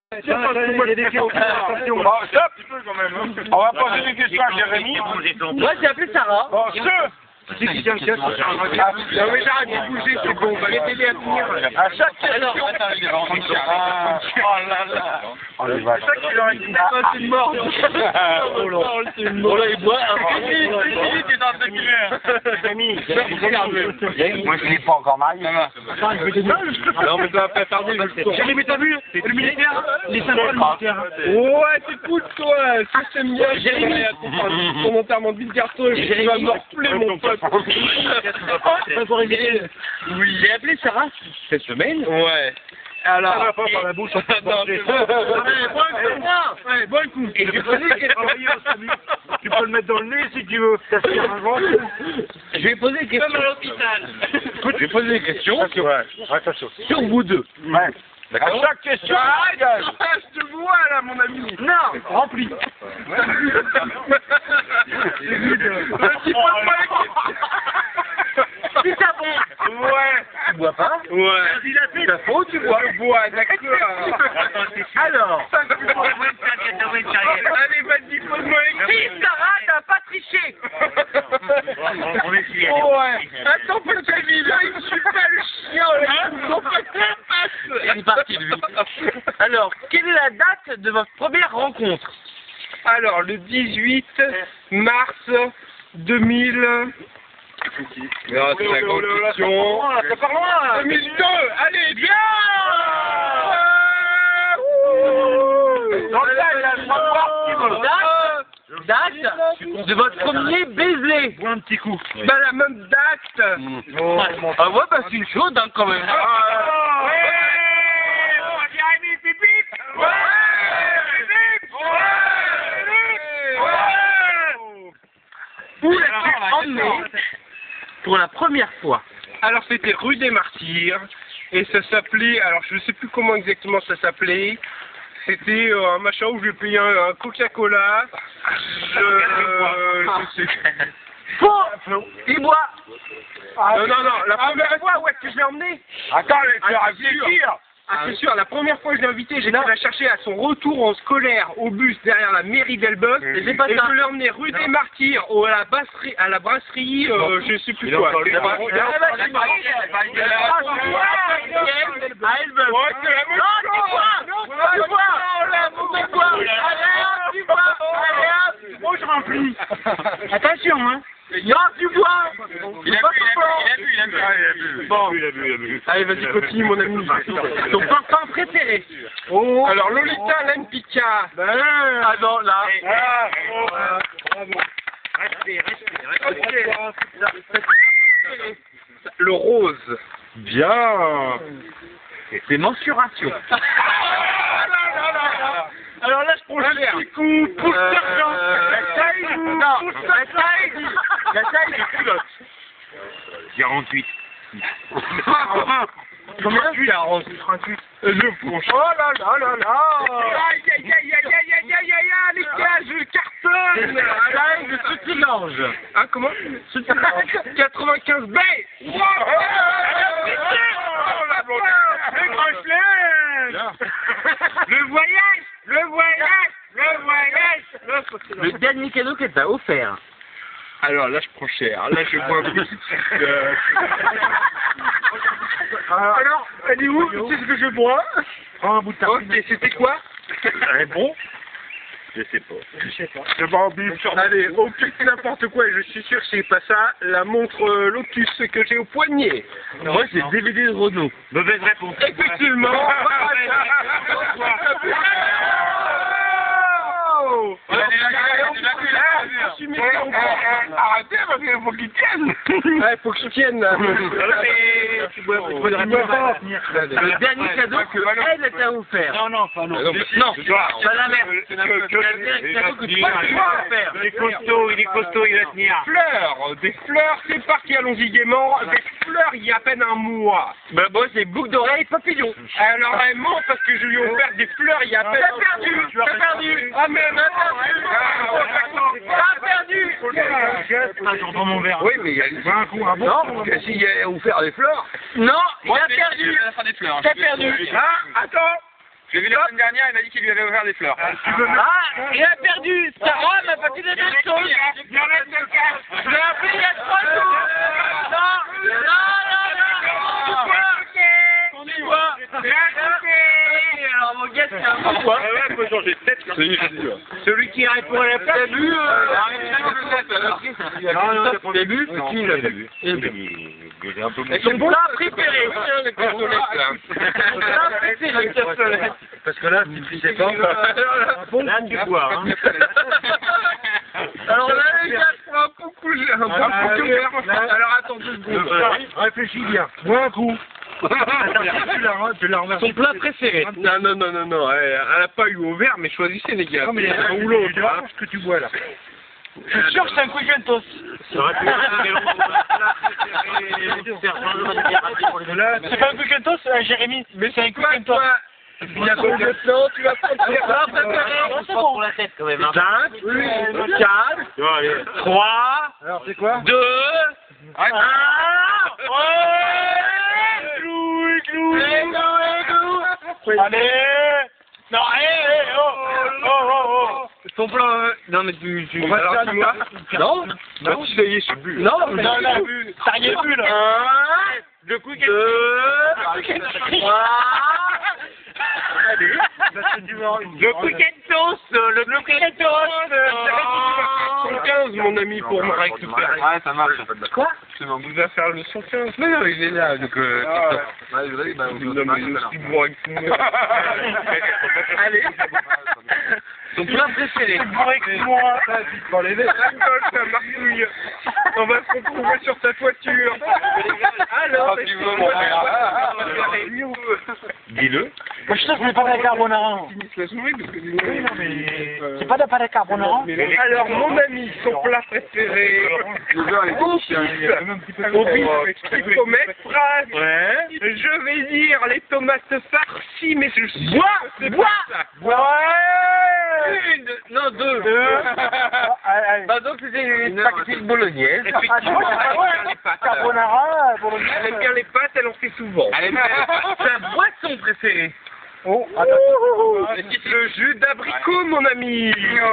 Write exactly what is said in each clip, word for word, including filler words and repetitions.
Il y a des questions. Bon, stop, on va poser des questions à Jérémy. Moi j'ai appelé Sarah. Bon, ce C'est qui qui a le casque? Non mais j'arrête de bouger, c'est bon, arrêtez-les à tenir. À chaque question. Oh là là. Oh les vaches. C'est ça qu'il aurait dit. C'est une mort. Oh là, c'est une mort. Oh là, il boit. T'es dans cette lumière. Jérémy, Moi je l'ai pas encore marié. non mais ça va pas tarder. Jérémy, t'as vu? Le militaire? Les symboles militaires. Ouais, t'écoutes toi. Ça j'aime bien. Jérémy, ton enterrement de vie de garçon, je vais morfler mon pote. Oui. J'ai appelé Sarah cette semaine. Ouais. Alors. Ça va pas par la bouche. Non, c'est Ouais, bon coup. Et tu peux Tu peux le mettre dans le nez si tu veux. Ça tire un vent. Je vais poser des questions. Comme à l'hôpital. Écoute, je vais poser des questions Ouais, ouais, ça chauffe. sur vous deux. Ouais. à chaque question. Arrête. Je te vois là, mon ami. Non, rempli. Si ça bon. Ouais. Tu bois pas? Ouais. C'est ta faute, tu bois. Je bois, d'accord. Alors. Allez, vas-y, pose-moi les Si Sarah, t'as pas triché. Ouais. Attends, parce que celui-là, il suit pas le chien. Ils ont pas de passe. Il est parti, lui. Alors, quelle est la date de votre première rencontre? Alors, le dix-huit mars deux mille... Non, c'est la grande question. Ça part loin. deux mille deux, allez, viens. Dans le tas, là, je crois pas. Date, date de votre premier baiser. Bois un petit coup. Bah, la même date. Ah ouais, bah c'est une chaude, hein, quand même. Ah, ouais. Jérémy, pip, pip. Ouais. Où l'as-tu emmené pour la première fois? Alors c'était rue des Martyrs et ça s'appelait, alors je ne sais plus comment exactement ça s'appelait, c'était euh, un machin où je payais un, un Coca-Cola, je, euh, je sais Bon, il boit. Non, non, non, la première fois, où est-ce que je l'ai emmené? Attends, je vais réfléchir. Ah, c'est sûr, la première fois que je l'ai invité, j'ai été la chercher à son retour en scolaire au bus derrière la mairie d'Elbeuf. Et, et je l'ai emmené rue des Martyrs au, à, la brasserie, à la brasserie, euh, je sais plus quoi. À Elbeuf. Ouais, c'est la même Non, tu bois. Tu bois. Tu bois. Allez hop, tu bois. Allez hop. Bon, je remplis. Attention, hein. Non, tu bois. Il a bu, il a bu, il a bu, il a bu. Bon, il a bu, il a bu. Allez, vas-y, continue, mon ami. Ton parfum préféré? Oh. Alors, Lolita Lempicka. Ah non, là. Ah, oh. Bravo. Respect, respect, respect. Le rose. Bien. C'est mensuration. Alors là, je prends un petit coup, pouce d'argent. La taille, non, la taille, la taille des culottes. quarante-huit. Combien tu quarante-huit? Je fonce. Oh là là là là. Aïe aïe aïe aïe aïe aïe aïe aïe aïe, les gars, je cartonne. La taille de soutien-gorge. Ah, comment? quatre-vingt-quinze B. Le voyage, le voyage, le voyage. Le dernier cadeau qu'elle t'a offert. Alors là, je prends cher. Là, je bois un peu. Euh... Alors, elle est où? Tu sais ce que je bois? Prends un bout de Ok, tartine. c'était quoi? Elle est bon? Je sais pas. Je sais pas. Je bois en bif. Allez, aucun n'importe quoi, et je suis sûr que c'est pas ça. La montre euh, Lotus que j'ai au poignet. Moi, c'est le D V D de Renault. Mauvaise réponse. Effectivement. Arrêtez parce qu'il faut qu'il tienne. Ouais, faut qu'il tienne. Le dernier cadeau que elle t'a offert. Non, non, pas non. Non, pas la merde. C'est le dernier cadeau que tu vas offert. Il est costaud, il est costaud, il va tenir. Fleurs, des fleurs, c'est parti, allons-y gaiement. Des fleurs, il y a à peine un mois. Bah, moi, c'est boucle d'oreille, papillon. Alors, elle ment parce que je lui ai offert des fleurs, il y a à peine un mois. T'as perdu, t'as perdu. Ah, mais t'as perdu. T'as perdu. Ah, j'entends mon verre. Oui, mais il y a un coup, un bon. Non, s'il y a offert des fleurs. Non, il a perdu. T'as perdu. Ah, attends. Je l'ai vu la semaine dernière, il m'a dit qu'il lui avait offert des fleurs. Ah, il a perdu. Sarah m'a pas dit la même chose. Je l'ai appelé il y a trois jours. Non, non, non, non. On y voit. Alors mon gars, c'est un pourquoi. Il faut changer de tête. Celui qui répond à la place. T'as vu Non, non, t'as vu Qui l'a vu? Son plat préféré. Parce que là, si tu sais pas, là, tu bois. Hein. Alors là, les gars, prends un peu coup, j'ai un peu Alors attends deux secondes. Réfléchis bien. Bois un coup. Son plat préféré. Non, non, non, non, non. Elle n'a pas eu au verre, mais choisissez les gars. Non, mais un ou l'autre. Ce que tu bois là. Je suis sûr que c'est un quick and toast. C'est pas un quick and toast, euh, Jérémy. Mais c'est un quick and toast. Il y a combien de temps tu vas prendre tes Ah, préparé. C'est bon pour la tête quand même. cinq, quatre, trois, alors c'est quoi? deux, un. Clou, clou, clou. Allez. Non, hé, hé, oh, oh, oh, oh. Ton plan, euh... non mais tu, tu... On va alors, faire tu du vois mal. Non, non, ça y est, je suis plus. Non, Non, non, ça y est plus là. un, deux, deux, trois. Allez, le quick and toast, le quick and toast. cent quinze, mon ami, pour me récupérer. Ouais, ça marche. Quoi? On vous a faire le cent quinze. Mais non, il est là, donc... Euh, Ouais, je l'ai, bah, non, mais je suis bon avec tout le monde. Allez. Ton plat préféré. Moi. Dans les verres. Ça marcouille. On va se retrouver sur ta toiture. Alors, Ah, tu veux, mon frère. dis-le. Moi, je sais que c'est pas de la carbonara. C'est pas de pâte à carbonara. Alors, mon ami, son plat préféré. Au bif, il faut mettre. Ouais. Je vais dire les tomates farcies, mais je suis. Bois! Bois! Ouais. Une, non, deux. Bah donc c'était une spaghetti bolognaise. Effectivement, elle aime bien les pâtes. Carbonara, Elle bolognaise. aime bien les pâtes, elle en fait souvent. Elle aime bien les pâtes. Sa boisson préférée. Oh, attends. Le jus d'abricot, mon ami.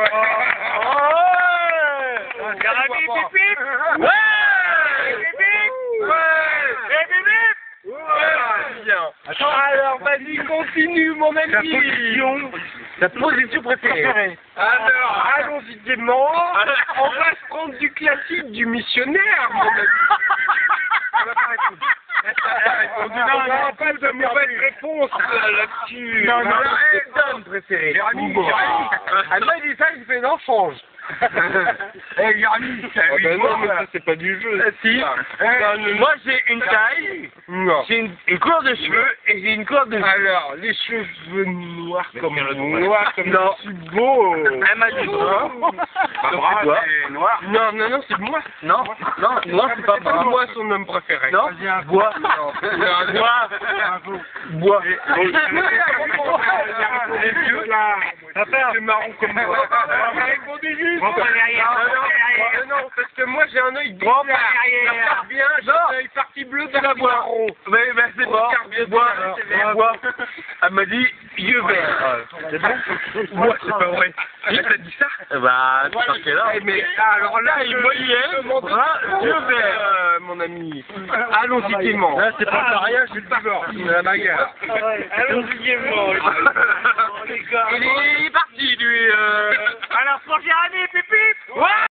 Carami, pip, pip. Ouais. Pip, pip. Ouais. Eh, pip, pip. Ouais, bien. Alors, vas-y, continue, mon ami. Ta position. Ta position préférée. Alors, allons-y gaiement. On va se prendre du classique du missionnaire, mon ami. Elle va pas répondre. On n'a pas de mauvaise réponse là-dessus. Non, non, non, elle donne préférée. Jérémy, Jérémy. Elle m'a dit ça, il fait non, change. Eh, Jérémy, Ah ben non, mais ça, c'est pas du jeu. Si. Euh, Moi, j'ai une taille, Non. j'ai une, une couleur de cheveux et j'ai une couleur de... Alors, les cheveux noirs comme le noirs comme Non. je suis beau. Elle m'a dit Hein? Bah, bravo, quoi c'est noir. Non, non, non, c'est moi. Non, non, non, c'est pas C'est pas moi. moi son homme préféré. Non, bois. Non, non, Bois. Bois. Les vieux, là, c'est marrant comme moi. Répondez juste. Bon, pas derrière. Non, non, non, non, parce que moi j'ai un œil bizarre. Bon, pas derrière. Ça part bien, j'ai un œil parti bleu de la boire. Mais, mais c'est Bois, pas bois, bois. Bois. Elle m'a dit yeux verts. C'est bon? Moi, c'est pas vrai. Elle t'a dit ça? Bah, c'est parce que là. Eh, mais alors là, il voyait, bras, yeux verts, mon ami. Allons-y gaiement. Là, c'est pas le mariage, c'est le divorce, c'est la bagarre. Allons-y gaiement. Il est parti, lui. euh. Alors, pour Jérémy, pipi. Ouais.